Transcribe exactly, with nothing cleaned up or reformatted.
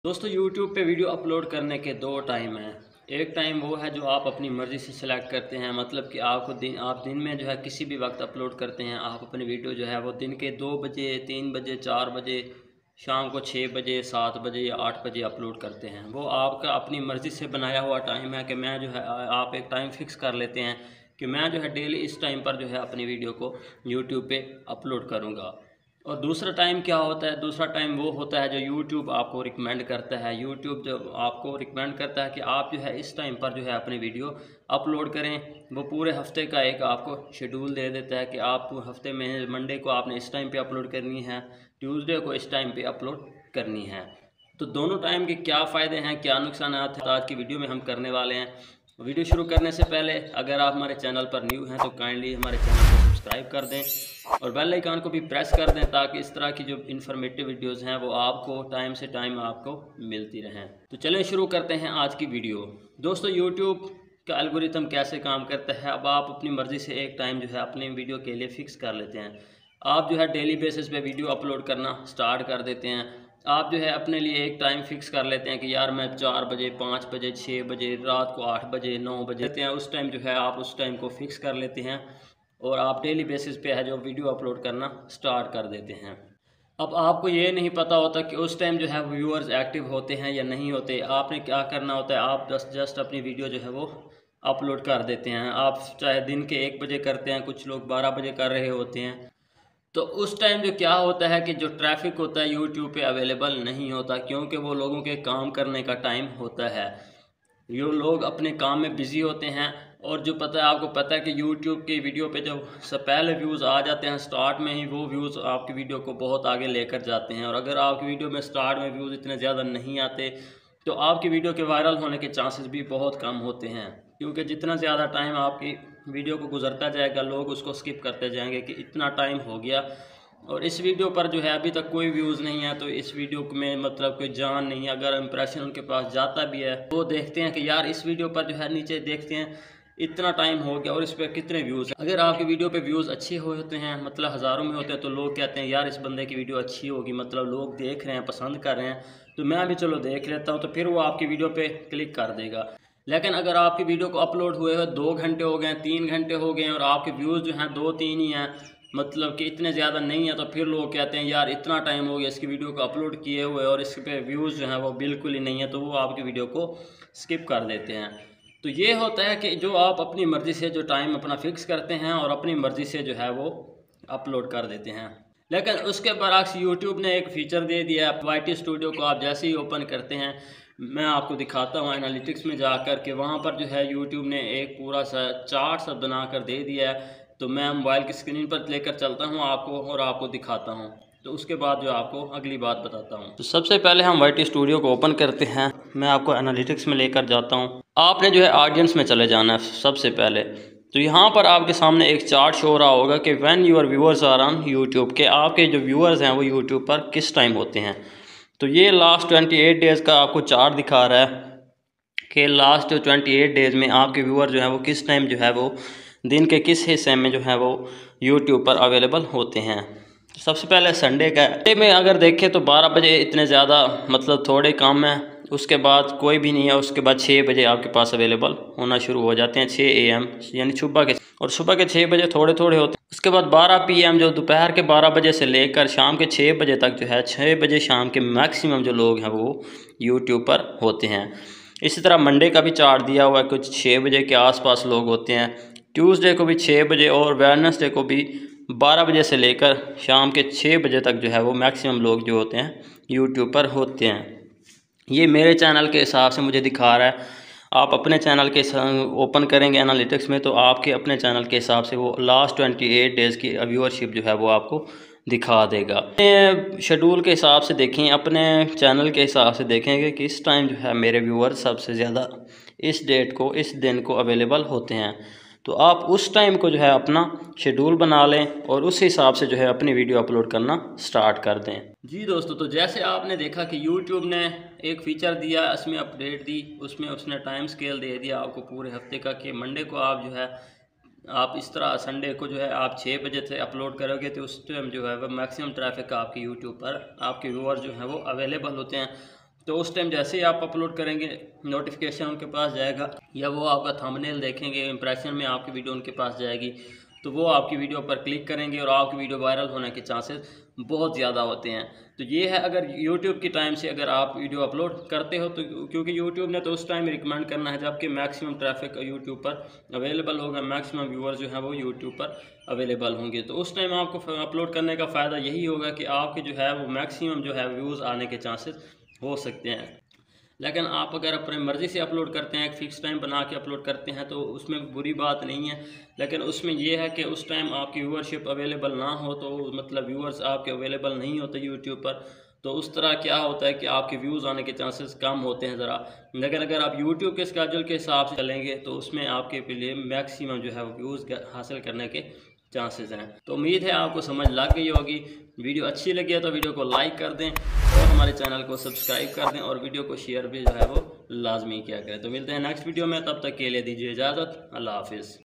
दोस्तों यूट्यूब पे video upload करने के दो टाइम हैं। एक टाइम वो है जो आप अपनी मर्ज़ी से सिलेक्ट करते हैं, मतलब कि आपको दिन आप दिन में जो है किसी भी वक्त अपलोड करते हैं। आप अपनी वीडियो जो है वो दिन के दो बजे, तीन बजे, चार बजे, शाम को छः बजे, सात बजे या आठ बजे अपलोड करते हैं। वो आपका अपनी मर्ज़ी से बनाया हुआ टाइम है कि मैं जो है आप एक टाइम फ़िक्स कर लेते हैं कि मैं जो है डेली इस टाइम पर जो है अपनी वीडियो को यूट्यूब पे अपलोड करूँगा। और दूसरा टाइम क्या होता है? दूसरा टाइम वो होता है जो यूट्यूब आपको रिकमेंड करता है। यूट्यूब जो आपको रिकमेंड करता है कि आप जो है इस टाइम पर जो है अपनी वीडियो अपलोड करें। वो पूरे हफ्ते का एक आपको शेड्यूल दे देता है कि आप हफ्ते में मंडे को आपने इस टाइम पे अपलोड करनी है, ट्यूसडे को इस टाइम पे अपलोड करनी है। तो दोनों टाइम के क्या फ़ायदे हैं, क्या नुकसान हैं, आज की वीडियो में हम करने वाले हैं। वीडियो शुरू करने से पहले अगर आप हमारे चैनल पर न्यू हैं तो काइंडली हमारे चैनल को सब्सक्राइब कर दें और बेल आइकन को भी प्रेस कर दें ताकि इस तरह की जो इन्फॉर्मेटिव वीडियोस हैं वो आपको टाइम से टाइम आपको मिलती रहें। तो चलें शुरू करते हैं आज की वीडियो। दोस्तों यूट्यूब का एल्गोरिथम कैसे काम करता है? अब आप अपनी मर्ज़ी से एक टाइम जो है अपनी वीडियो के लिए फ़िक्स कर लेते हैं। आप जो है डेली बेसिस पे वीडियो अपलोड करना स्टार्ट कर देते हैं। आप जो है अपने लिए एक टाइम फ़िक्स कर लेते हैं कि यार मैं चार बजे, पाँच बजे, छः बजे, रात को आठ बजे, नौ बजे हैं उस टाइम जो है आप उस टाइम को फ़िक्स कर लेते हैं और आप डेली बेसिस पे है जो वीडियो अपलोड करना स्टार्ट कर देते हैं। अब आपको ये नहीं पता होता कि उस टाइम जो है व्यूअर्स एक्टिव होते हैं या नहीं होते। आपने क्या करना होता है, आप जस्ट जस्ट अपनी वीडियो जो है वो अपलोड कर देते हैं। आप चाहे दिन के एक बजे करते हैं, कुछ लोग बारह बजे कर रहे होते हैं। तो उस टाइम जो क्या होता है कि जो ट्रैफिक होता है यूट्यूब पे अवेलेबल नहीं होता, क्योंकि वो लोगों के काम करने का टाइम होता है। ये लोग अपने काम में बिज़ी होते हैं और जो पता है आपको पता है कि यूट्यूब की वीडियो पे जब से पहले व्यूज़ आ जाते हैं स्टार्ट में ही, वो व्यूज़ आपकी वीडियो को बहुत आगे लेकर जाते हैं। और अगर आपकी वीडियो में स्टार्ट में व्यूज़ इतने ज़्यादा नहीं आते तो आपकी वीडियो के वायरल होने के चांसेस भी बहुत कम होते हैं, क्योंकि जितना ज़्यादा टाइम आपकी वीडियो को गुजरता जाएगा लोग उसको स्किप करते जाएंगे कि इतना टाइम हो गया और इस वीडियो पर जो है अभी तक कोई व्यूज़ नहीं है, तो इस वीडियो में मतलब कोई जान नहीं है। अगर इम्प्रेशन उनके पास जाता भी है तो देखते हैं कि यार इस वीडियो पर जो है नीचे देखते हैं इतना टाइम हो गया और इस पर कितने व्यूज़ हैं। अगर आपकी वीडियो पे व्यूज़ अच्छे होते हैं, मतलब हज़ारों में होते हैं, तो लोग कहते हैं यार इस बंदे की वीडियो अच्छी होगी, मतलब लोग देख रहे हैं, पसंद कर रहे हैं, तो मैं भी चलो देख लेता हूँ, तो फिर वो आपकी वीडियो पे क्लिक कर देगा। लेकिन अगर आपकी वीडियो को अपलोड हुए हुए दो घंटे हो गए, तीन घंटे हो गए और आपके व्यूज़ जो हैं दो तीन ही हैं, मतलब कि इतने ज़्यादा नहीं है, तो फिर लोग कहते हैं यार इतना टाइम हो गया इसकी वीडियो को अपलोड किए हुए और इस पे व्यूज़ जो हैं वो बिल्कुल ही नहीं है, तो वो आपकी वीडियो को स्किप कर देते हैं। तो ये होता है कि जो आप अपनी मर्ज़ी से जो टाइम अपना फ़िक्स करते हैं और अपनी मर्ज़ी से जो है वो अपलोड कर देते हैं। लेकिन उसके बरअक्स यूट्यूब ने एक फ़ीचर दे दिया है। वाई टी स्टूडियो को आप जैसे ही ओपन करते हैं, मैं आपको दिखाता हूँ एनालिटिक्स में जाकर के, वहाँ पर जो है यूट्यूब ने एक पूरा सा चार्ट सा बना कर दे दिया है। तो मैं मोबाइल की स्क्रीन पर लेकर चलता हूँ आपको और आपको दिखाता हूँ, तो उसके बाद जो आपको अगली बात बताता हूँ। तो सबसे पहले हम वाई टी स्टूडियो को ओपन करते हैं। मैं आपको एनालिटिक्स में लेकर जाता हूँ। आपने जो है ऑडियंस में चले जाना है सबसे पहले। तो यहाँ पर आपके सामने एक चार्ट शो रहा होगा कि when your viewers are on YouTube, के आपके जो व्यूअर्स हैं वो यूट्यूब पर किस टाइम होते हैं। तो ये लास्ट ट्वेंटी एट डेज़ का आपको चार्ट दिखा रहा है कि लास्ट ट्वेंटी एट डेज़ में आपके व्यूअर जो है वो किस टाइम जो है वो दिन के किस हिस्से में जो है वो यूट्यूब पर अवेलेबल होते हैं। सबसे पहले संडे का संडे में अगर देखें तो बारह बजे इतने ज़्यादा मतलब थोड़े कम हैं, उसके बाद कोई भी नहीं है। उसके बाद छः बजे आपके पास अवेलेबल होना शुरू हो जाते हैं, छः ए एम यानी सुबह के, और सुबह के छः बजे थोड़े थोड़े होते हैं। उसके बाद बारह पी एम जो दोपहर के बारह बजे से लेकर शाम के छः बजे तक जो है, छः बजे शाम के मैक्सिमम जो लोग हैं वो यूट्यूब पर होते हैं। इसी तरह मंडे का भी चार्ट दिया हुआ है, कुछ छः बजे के आसपास लोग होते हैं। ट्यूसडे को भी छः बजे और वेडनेसडे को भी बारह बजे से लेकर शाम के छः बजे तक जो है वो मैक्सिमम लोग जो होते हैं यूट्यूब पर होते हैं। ये मेरे चैनल के हिसाब से मुझे दिखा रहा है। आप अपने चैनल के ओपन करेंगे एनालिटिक्स में तो आपके अपने चैनल के हिसाब से वो लास्ट ट्वेंटी एट डेज़ की व्यूअरशिप जो है वो आपको दिखा देगा। अपने शेड्यूल के हिसाब से देखें, अपने चैनल के हिसाब से देखेंगे कि इस टाइम जो है मेरे व्यूअर सबसे ज़्यादा इस डेट को, इस दिन को अवेलेबल होते हैं। तो आप उस टाइम को जो है अपना शेड्यूल बना लें और उस हिसाब से जो है अपनी वीडियो अपलोड करना स्टार्ट कर दें। जी दोस्तों, तो जैसे आपने देखा कि यूट्यूब ने एक फ़ीचर दिया, उसमें अपडेट दी, उसमें उसने टाइम स्केल दे दिया आपको पूरे हफ्ते का कि मंडे को आप जो है आप इस तरह संडे को जो है आप छः बजे से अपलोड करोगे तो उस टाइम जो है वह मैक्सिमम ट्रैफिक आपके यूट्यूब पर आपके व्यूअर जो हैं वो अवेलेबल होते हैं। तो उस टाइम जैसे ही आप अपलोड करेंगे नोटिफिकेशन उनके पास जाएगा, या वो आपका थंबनेल देखेंगे, इंप्रेशन में आपकी वीडियो उनके पास जाएगी, तो वो आपकी वीडियो पर क्लिक करेंगे और आपकी वीडियो वायरल होने के चांसेस बहुत ज़्यादा होते हैं। तो ये है अगर यूट्यूब की टाइम से अगर आप वीडियो अपलोड करते हो, तो क्योंकि यूट्यूब ने तो उस टाइम रिकमेंड करना है जबकि मैक्सिमम ट्रैफिक यूट्यूब पर अवेलेबल होगा, मैक्सिमम व्यूअर जो है वो यूट्यूब पर अवेलेबल होंगे। तो उस टाइम आपको अपलोड करने का फ़ायदा यही होगा कि आपके जो है वो मैक्सिमम जो है व्यूज़ आने के चांसेस हो सकते हैं। लेकिन आप अगर अपने मर्ज़ी से अपलोड करते हैं, एक फ़िक्स टाइम बना के अपलोड करते हैं, तो उसमें बुरी बात नहीं है। लेकिन उसमें यह है कि उस टाइम आपकी व्यूअरशिप अवेलेबल ना हो, तो मतलब व्यूअर्स आपके अवेलेबल नहीं होते यूट्यूब पर, तो उस तरह क्या होता है कि आपके व्यूज़ आने के चांसेस कम होते हैं ज़रा। लेकिन अगर आप यूट्यूब के स्केड्यूल के हिसाब से चलेंगे तो उसमें आपके लिए मैक्सिमम जो है वो व्यूज़ हासिल करने के चांसेस हैं। तो उम्मीद है आपको समझ लग गई होगी। वीडियो अच्छी लगी है तो वीडियो को लाइक कर दें और हमारे चैनल को सब्सक्राइब कर दें और वीडियो को शेयर भी जो है वो लाजमी किया करें। तो मिलते हैं नेक्स्ट वीडियो में, तब तक के लिए दीजिए इजाज़त। अल्लाह हाफिज़।